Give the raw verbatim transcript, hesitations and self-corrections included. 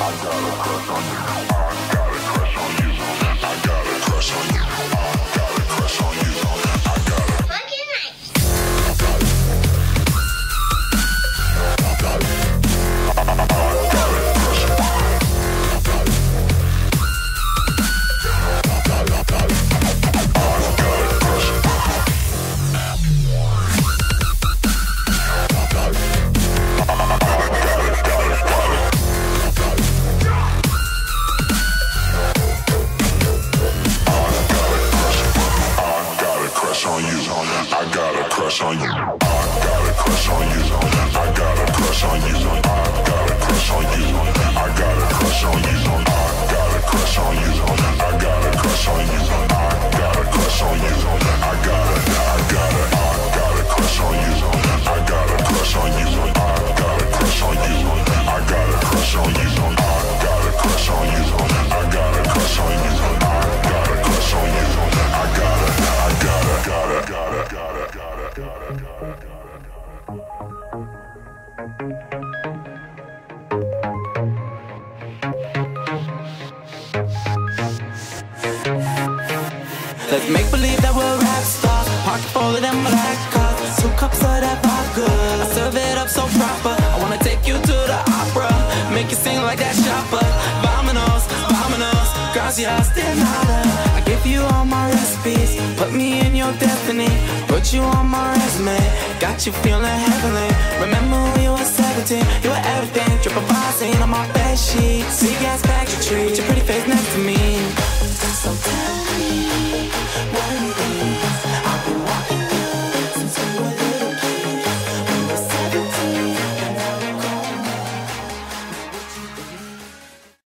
Let's make believe that we're rap stars. Pocket full of them black cards. Two cups of that vodka. I serve it up so proper. I wanna take you to the opera. Make you sing like that shopper. Vamonos, vamonos. Gracias de nada. I give you all my recipes. Put me in your destiny. Put you on my resume. Got you feeling heavenly. Remember when you were seventeen? You were everything. Triple Vaseline on my bed sheet. See gas factory. With your pretty face next